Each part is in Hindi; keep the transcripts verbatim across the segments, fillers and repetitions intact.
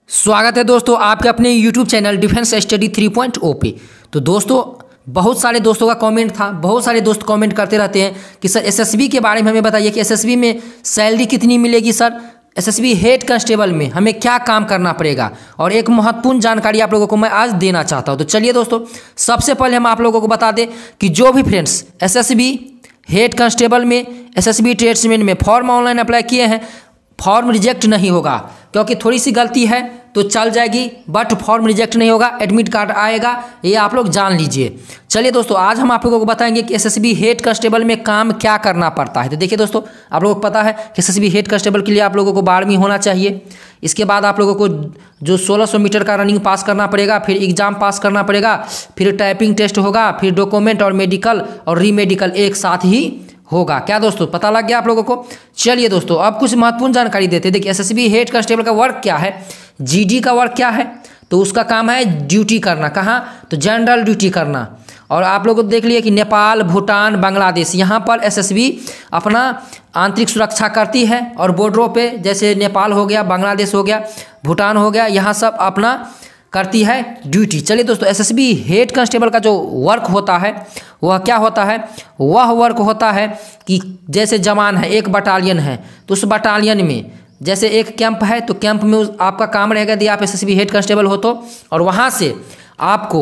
स्वागत है दोस्तों आपके अपने YouTube channel defence study three point O पे। तो दोस्तों बहुत सारे दोस्तों का कमेंट था, बहुत सारे दोस्त कमेंट करते रहते हैं कि सर एसएसबी के बारे में हमें बताइए कि एसएसबी में सैलरी कितनी मिलेगी, सर एसएसबी हेड कांस्टेबल में हमें क्या काम करना पड़ेगा। और एक महत्वपूर्ण जानकारी आप लोगों को मैं आज देना चाहता हूं। तो चलिए दोस्तों, सबसे पहले हम आप लोगों को बता दें कि जो भी फ्रेंड्स एसएसबी हेड कांस्टेबल में, एसएसबी ट्रेड्समैन में फॉर्म ऑनलाइन अप्लाई किए हैं, फॉर्म रिजेक्ट नहीं होगा, क्योंकि थोड़ी सी गलती है तो चल जाएगी, बट फॉर्म रिजेक्ट नहीं होगा, एडमिट कार्ड आएगा, ये आप लोग जान लीजिए। चलिए दोस्तों, आज हम आप लोगों को बताएंगे कि एसएसबी हेड कांस्टेबल में काम क्या करना पड़ता है। तो देखिए दोस्तों, आप लोगों को पता है कि एसएसबी हेड कांस्टेबल के लिए आप लोगों को बारहवीं होना चाहिए। इसके बाद आप लोगों को जो सोलह सौ मीटर का रनिंग पास करना पड़ेगा, फिर एग्जाम पास करना पड़ेगा, फिर टाइपिंग टेस्ट होगा, फिर डॉक्यूमेंट और मेडिकल और री मेडिकल एक साथ ही होगा। क्या दोस्तों, पता लग गया आप लोगों को? चलिए दोस्तों, अब कुछ महत्वपूर्ण जानकारी देते हैं। देखिए एसएसबी हेड कांस्टेबल का वर्क क्या है, जीडी का वर्क क्या है। तो उसका काम है ड्यूटी करना, कहाँ? तो जनरल ड्यूटी करना। और आप लोगों को देख लिए कि नेपाल, भूटान, बांग्लादेश, यहाँ पर एसएसबी अपना आंतरिक सुरक्षा करती है। और बॉर्डरों पे जैसे नेपाल हो गया, बांग्लादेश हो गया, भूटान हो गया, यहाँ सब अपना करती है ड्यूटी। चलिए दोस्तों, एसएसबी हेड कांस्टेबल का जो वर्क होता है वह क्या होता है? वह वर्क होता है कि जैसे जवान है, एक बटालियन है, तो उस बटालियन में जैसे एक कैंप है, तो कैंप में उस आपका काम रहेगा यदि आप एसएसबी हेड कांस्टेबल हो तो। और वहाँ से आपको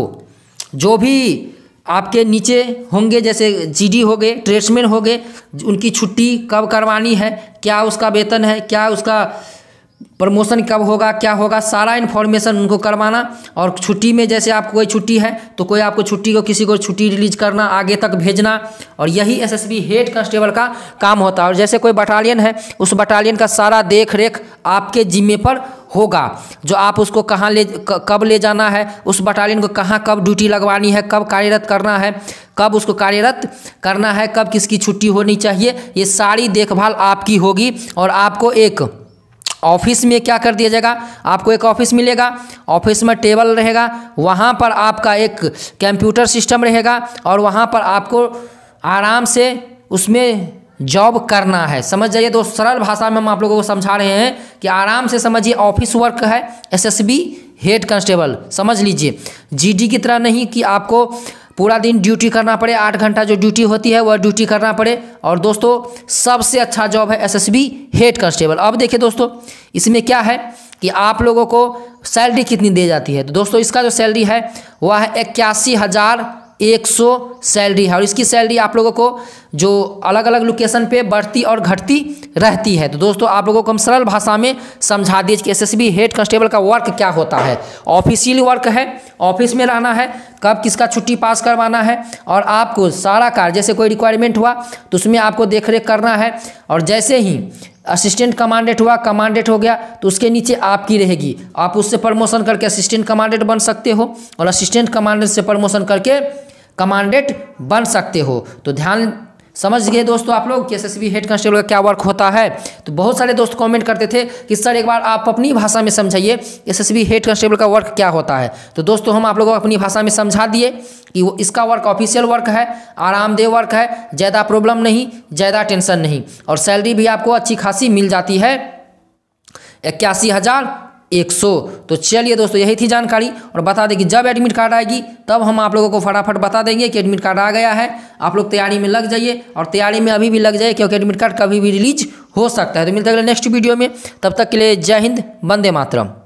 जो भी आपके नीचे होंगे, जैसे जीडी हो गए, ट्रेड्समैन हो गए, उनकी छुट्टी कब करवानी है, क्या उसका वेतन है, क्या उसका प्रमोशन कब होगा, क्या होगा, सारा इन्फॉर्मेशन उनको करवाना। और छुट्टी में जैसे आपको कोई छुट्टी है तो कोई आपको छुट्टी को किसी को छुट्टी रिलीज करना, आगे तक भेजना। और यही एसएसबी हेड कांस्टेबल का काम होता है। और जैसे कोई बटालियन है, उस बटालियन का सारा देख रेख आपके जिम्मे पर होगा, जो आप उसको कहाँ ले कब ले जाना है, उस बटालियन को कहाँ कब ड्यूटी लगवानी है, कब कार्यरत करना है, कब उसको कार्यरत करना है, कब किसकी छुट्टी होनी चाहिए, ये सारी देखभाल आपकी होगी। और आपको एक ऑफिस में क्या कर दिया जाएगा, आपको एक ऑफिस मिलेगा, ऑफिस में टेबल रहेगा, वहाँ पर आपका एक कंप्यूटर सिस्टम रहेगा, और वहाँ पर आपको आराम से उसमें जॉब करना है। समझ जाइए दोस्त, सरल भाषा में हम आप लोगों को समझा रहे हैं कि आराम से समझिए, ऑफिस वर्क है एसएसबी हेड कांस्टेबल, समझ लीजिए। जीडी की तरह नहीं कि आपको पूरा दिन ड्यूटी करना पड़े, आठ घंटा जो ड्यूटी होती है वह ड्यूटी करना पड़े। और दोस्तों सबसे अच्छा जॉब है एसएसबी हेड कांस्टेबल। अब देखिए दोस्तों, इसमें क्या है कि आप लोगों को सैलरी कितनी दी जाती है। तो दोस्तों इसका जो सैलरी है वह है इक्यासी हज़ार एक सौ सैलरी है। और इसकी सैलरी आप लोगों को जो अलग अलग लोकेशन पे बढ़ती और घटती रहती है। तो दोस्तों आप लोगों को हम सरल भाषा में समझा दीजिए कि एसएसबी हेड कांस्टेबल का वर्क क्या होता है। ऑफिशियल वर्क है, ऑफिस में रहना है, कब किसका छुट्टी पास करवाना है, और आपको सारा कार्य जैसे कोई रिक्वायरमेंट हुआ तो उसमें आपको देख रेख करना है। और जैसे ही असिस्टेंट कमांडेंट हुआ, कमांडेंट हो गया, तो उसके नीचे आपकी रहेगी, आप उससे प्रमोशन करके असिस्टेंट कमांडेंट बन सकते हो, और असिस्टेंट कमांडेंट से प्रमोशन करके कमांडेंट बन सकते हो। तो ध्यान समझ गए दोस्तों आप लोग कि एसएसबी हेड कांस्टेबल का क्या वर्क होता है। तो बहुत सारे दोस्त कमेंट करते थे कि सर एक बार आप अपनी भाषा में समझाइए एसएसबी हेड कांस्टेबल का वर्क क्या होता है। तो दोस्तों हम आप लोगों को अपनी भाषा में समझा दिए कि वो इसका वर्क ऑफिशियल वर्क है, आरामदेह वर्क है, ज़्यादा प्रॉब्लम नहीं, ज़्यादा टेंशन नहीं, और सैलरी भी आपको अच्छी खासी मिल जाती है, इक्यासी हज़ार एक सौ। तो चलिए दोस्तों, यही थी जानकारी। और बता दें कि जब एडमिट कार्ड आएगी तब हम आप लोगों को फटाफट बता देंगे कि एडमिट कार्ड आ गया है। आप लोग तैयारी में लग जाइए, और तैयारी में अभी भी लग जाइए, क्योंकि एडमिट कार्ड कभी भी रिलीज हो सकता है। तो मिलते हैं अगले नेक्स्ट वीडियो में, तब तक के लिए जय हिंद, वंदे मातरम।